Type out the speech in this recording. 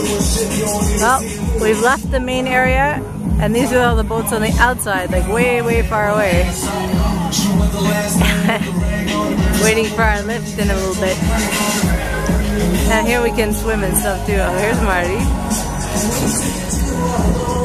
Well, we've left the main area, and these are all the boats on the outside, like way, way far away. Waiting for our lift in a little bit. And here we can swim and stuff too. Oh, here's Marty.